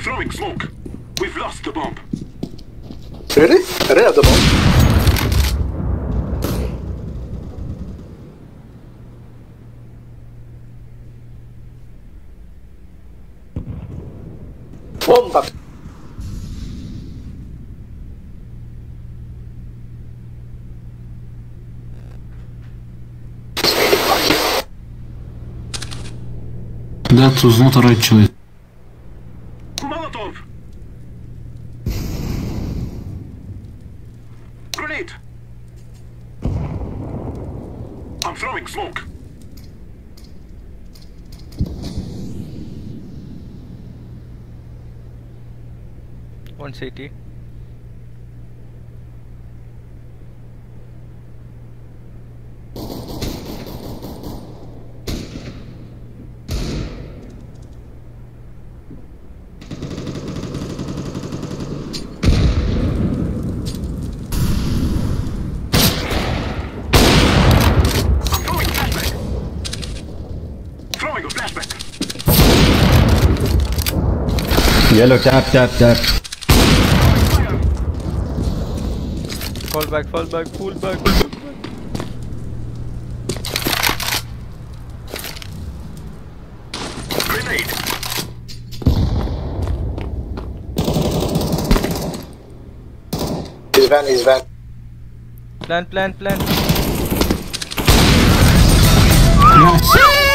throwing smoke. We've lost the bomb. Really? I didn't have the bomb. Bomba! That was not a right choice. Molotov! Grenade! I'm throwing smoke. One CT. Yellow, tap. Fall back, pull back. Grenade! He's van. Plant. Yes.